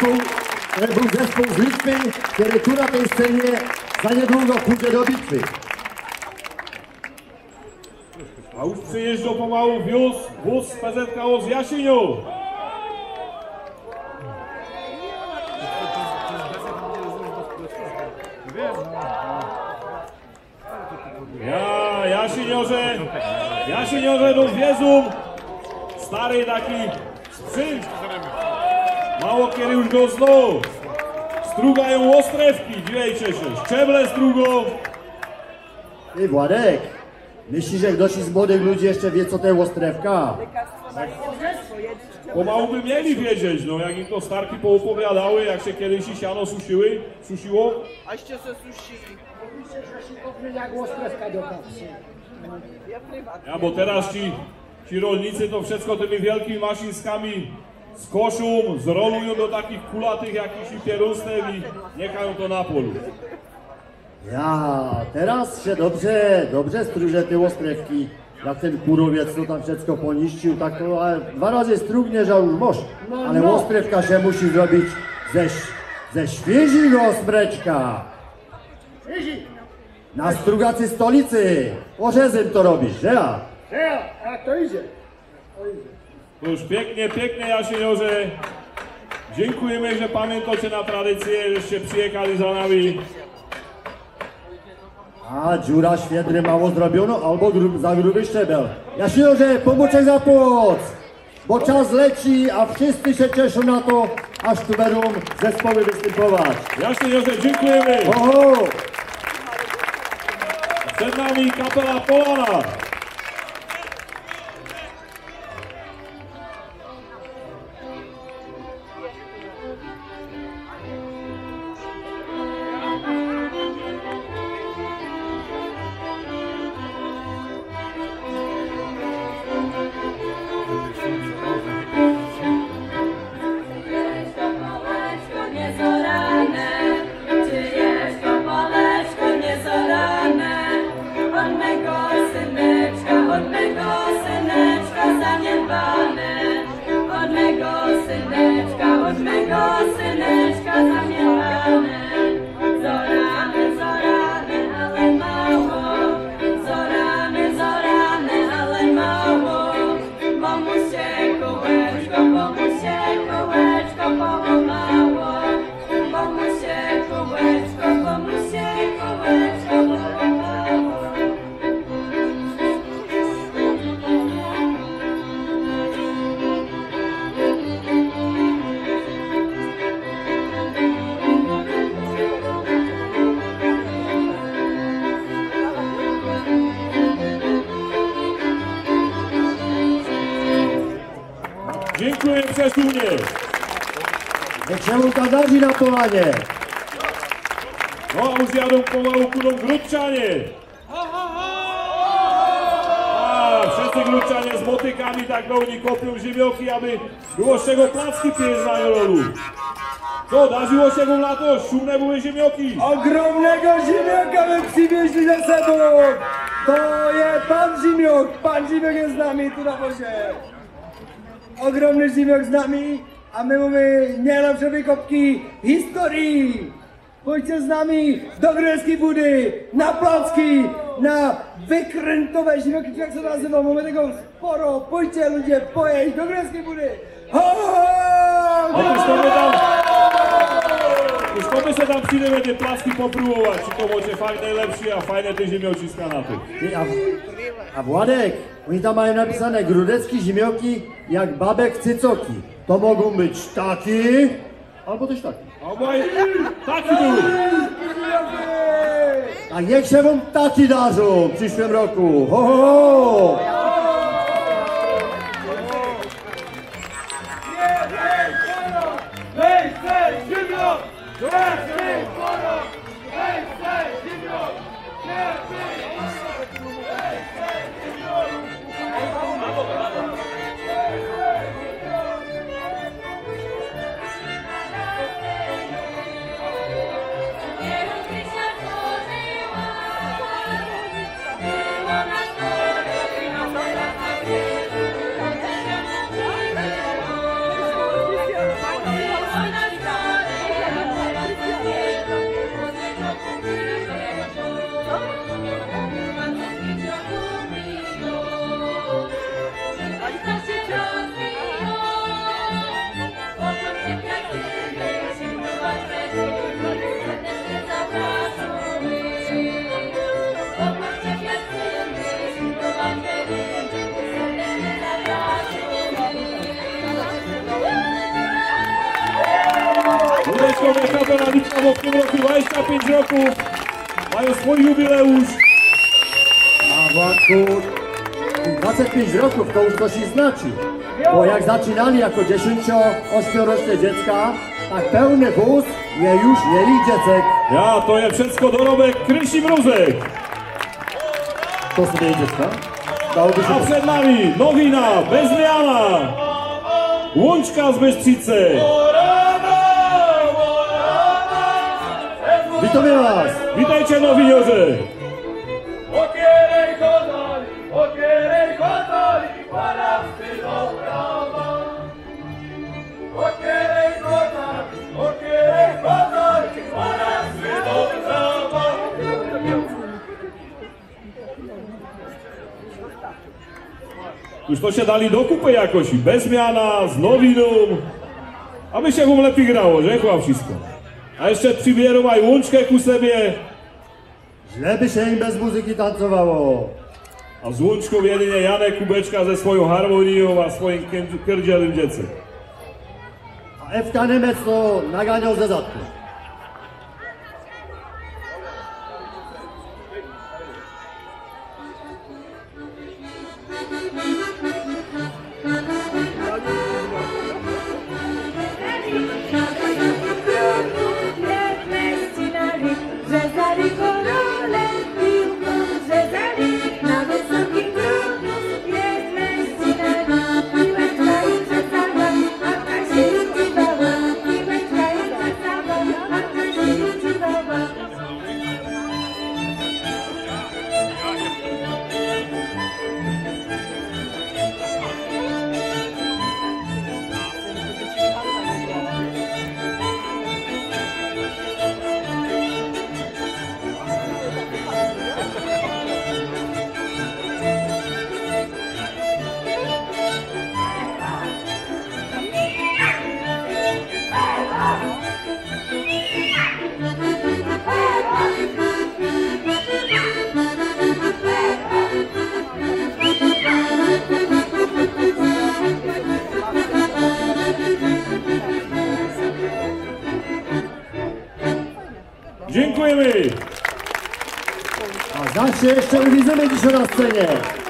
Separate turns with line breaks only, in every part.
był zespół z Litwy, który tu na tej scenie za niedługo pójdzie do bitwy.
A już przyjeżdżał pomału wóz z PZKO z Jasiniu. Jasiniorze do wiezum. Stary taki sprzęt. Mało kiedy już go znał. Strugają ostrewki, dźwięcie się. Szczeble strugą.
Ty Władek, myślisz, że ktoś z młodych ludzi jeszcze wie, co to ostrewka?
Pomału by mieli wiedzieć, no jak im to starki poopowiadały, jak się kiedyś siano susiło.
Aście se susili.
Jak ostrewka do kapsy.
Ja, bo teraz ci rolnicy to wszystko tymi wielkimi maszynskami skoszą, zrolują do takich kulatych jakichś pierustów i niekają to na polu.
Ja, teraz się dobrze struże te ostrewki. Jak ten kurowiec to tam wszystko poniszczył, tak to dwa razy strugnie, że już moż. Ale ostrewka się musi zrobić ze świeżego osmreczka. Na strugacy stolicy. Orzezem to robisz, że ja?
A to idzie.
To już pięknie Jasiniorze. Dziękujemy, że pamiętacie na tradycję, żeście przyjechali za nami.
A dziura świedry mało zrobiono, albo za gruby szczebel. Jasiniorze, pomóżcie za płoc, bo czas leci, a wszyscy się cieszą na to, aż tu będą zespoły występować.
Jasiniorze, dziękujemy.
Oho!
Przed nami kapela Polana. Dziękuję Przesunię.
Niech się ukazali na polanie.
No a już jadą pomału kudą grudczanie. A wszyscy grudczanie z motykami tak pełni kopią ziemioki, aby było z czego placki piec na jololu. Co, darzyło się wam na to? Szumne były ziemioki.
Ogromnego ziemioka my przywieźli ze sobą. To jest pan Zimiok. Pan Zimiok jest z nami tu na wozie. Ogromny Zimiok z nami, a my mamy najlepsze wykopki historii. Pójdźcie z nami do Greckiej Budy, na placki, na wykrętowe zimioki, jak się nazywa, mamy tego sporo. Pójdźcie ludzie, pojeść do Greckiej Budy. Ho, ho!
Już to my się tam przyjdziemy te placki popróbować, czy to może fajne lepsze, a fajne te ziemiociska na to.
A Władek, oni tam mają napisane grudeckie zimioki jak babek cycoki. To mogą być taki, albo też taki.
Albo taki były.
A niech się wam taki darzą w przyszłym roku. Ho, ho, ho!
Dziadkowie kapelanictwa, bo w tym roku 25 roków mają swój jubileusz.
A Władku, 25 roków to już coś i znaczy. Bo jak zaczynali jako 10-8-roczne dziecka, tak pełny wóz je już nie ich dziecek.
Ja, to jest wszystko dorobek Krysi Mruzek.
To sobie jej dziecka? Dałoby się
A
to...
przed nami nowina, bez zmiana. Łączka z Bystrzycy.
Witamy was!
Witajcie nowiniorze. Już to się dali do kupy jakoś, bez zmiana, z nowiną, aby się wam lepiej grało, że chyba wszystko. A jeszcze przybierą aj łączkę ku sobie,
Źle by się im bez muzyki tancowało.
a z łączką jedynie Janek Kubeczka ze swoją harmonią, a swoim kierdzielym dziecem.
A FK Niemiec to naganiał ze zadku.
Dziękujemy!
A zawsze jeszcze uwidzimy dzisiaj na scenie.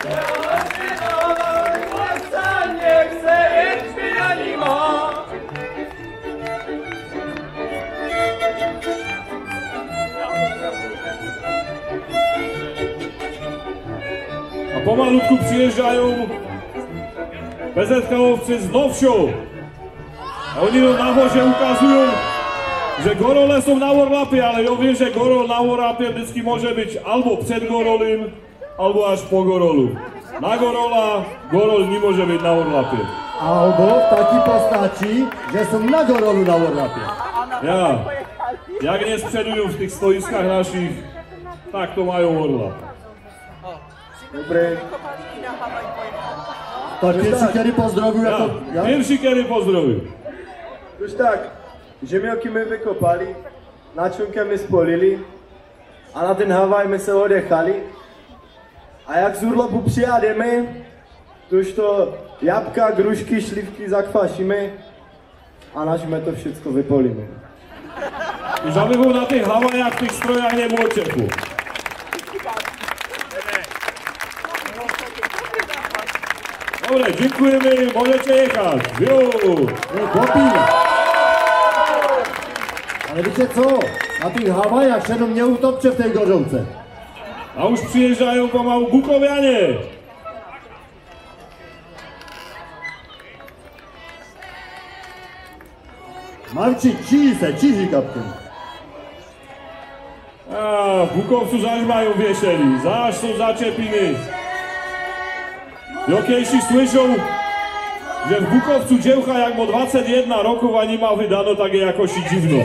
A pomalutku przyjeżdżają PZK-owcy z Nowsią. A oni na wozie ukazują, że gorole są na Orlapie, ale ja wiem, że gorol na Orlapie vždycky może być albo przed gorolem, albo aż po gorolu. Na gorola gorol nie może być na Orlapie.
Albo w takiej postaci, że są na gorolu na Orlapie.
Ja, jak nie sprzedują w tych stoiskach naszych, tak to mają Orlap.
Dobry.
To pierwszy kiedy pozdrowił
Ja,
jako... Ja?
pierwszy kiedy pozdrowił.
Już tak, ziemioki my wykopali, naczunkę my spolili, a na ten Hawaj my se odjechali. A jak z urlopu přijademe, to już to jabłka, grušky, śliwki zakwasimy, a naśmy to wszystko wypolimy.
I żeby było na tych Hawajach, w tych strojach nie było ciepło. Dobra, dziękujemy, możecie jechać. Jo.
Nie, chłopi! Ale wiecie co? Na tych Hawajach się nam nie utopcie w tej gorące.
A już przyjeżdżają pomału Bukowianie.
Marcin, ciszy kapten.
A, w Bukowcu zaś mają wiesieli, zaś są zaczepiny. Jokiejsi słyszą, że w Bukowcu dziełcha jak ma 21 roków, a nie ma wydano takie jakości dziwno.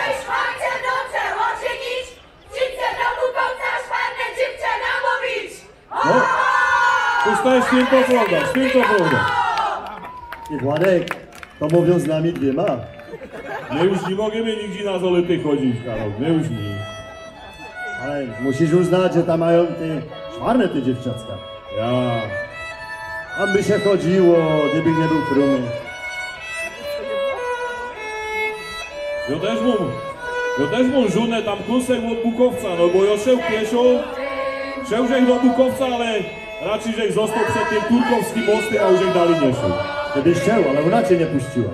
No, to jest święto prawda, święto prawda.
I Władek, to mówią z nami dwiema.
My już nie możemy nigdzie na zolety chodzić, Karol, my już nie.
Ale musisz uznać, że tam mają te czarne te dziewczacka.
Ja,
Tam by się chodziło, gdyby nie był krumy.
Ja też mam żonę tam kusek od Bukowca, no bo ja szedł pieszo, szedł do Bukowca, ale raczej żech został przed tym turkowskim mostem, a już żech dalej nie szedł.
Gdybyś chciał, ale ona cię nie puściła.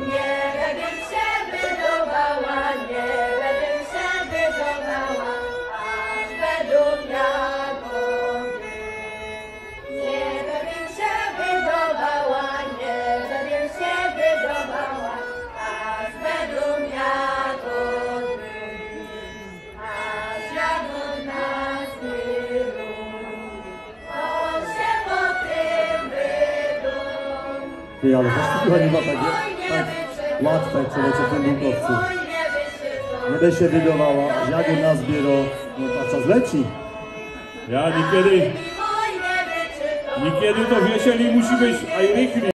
Ty, ale też chyba nie ma tak łatwe człowiecie w tym Bukowcu. Nie by się wydawała, aż jak u nas biero, no a czas leci.
Ja niekiedy to wiesieli musi być, a i rykli.